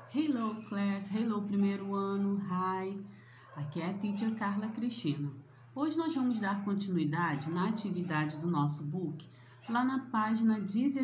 Hello class, hello primeiro ano, hi! Aqui é a Teacher Carla Cristina. Hoje nós vamos dar continuidade na atividade do nosso book, lá na página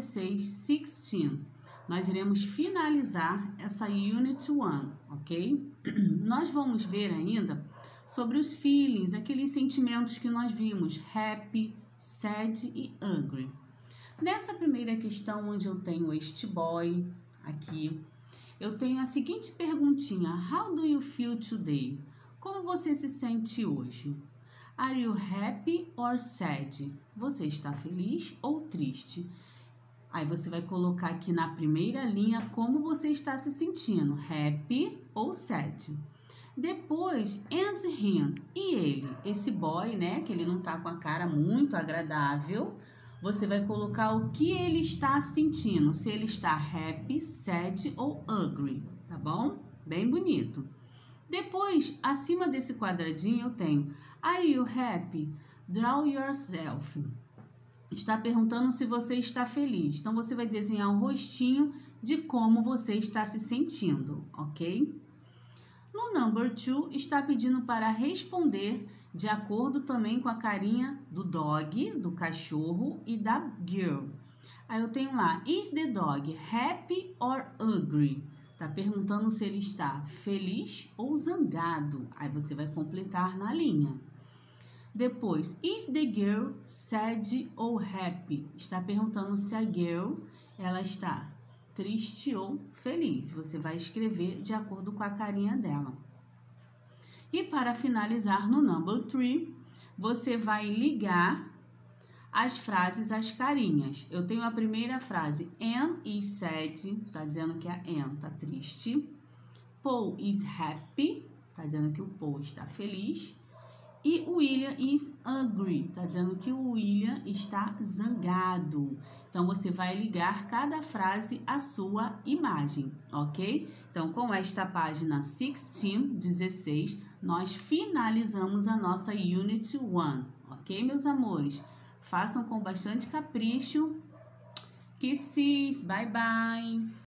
16. Nós iremos finalizar essa Unit 1, ok? Nós vamos ver ainda sobre os feelings, aqueles sentimentos que nós vimos, happy, sad e angry. Nessa primeira questão, onde eu tenho este boy aqui, eu tenho a seguinte perguntinha: How do you feel today? Como você se sente hoje? Are you happy or sad? Você está feliz ou triste? Aí você vai colocar aqui na primeira linha como você está se sentindo, happy ou sad. Depois, and him, e ele, esse boy, né, que ele não tá com a cara muito agradável, você vai colocar o que ele está sentindo, se ele está happy, sad ou angry, tá bom? Bem bonito. Depois, acima desse quadradinho, eu tenho Are you happy? Draw yourself. Está perguntando se você está feliz. Então, você vai desenhar um rostinho de como você está se sentindo, ok? No number 2, está pedindo para responder de acordo também com a carinha do dog, do cachorro e da girl. Aí eu tenho lá, is the dog happy or angry? Tá perguntando se ele está feliz ou zangado. Aí você vai completar na linha. Depois, is the girl sad ou happy? Está perguntando se a girl ela está triste ou feliz. Você vai escrever de acordo com a carinha dela. E para finalizar no number 3, você vai ligar as frases às carinhas. Eu tenho a primeira frase, Anne is sad, tá dizendo que a Anne tá triste. Paul is happy, tá dizendo que o Paul está feliz. E o William is angry, tá dizendo que o William está zangado. Então, você vai ligar cada frase à sua imagem, ok? Então, com esta página 16, nós finalizamos a nossa Unit 1, ok, meus amores? Façam com bastante capricho. Kisses, bye bye!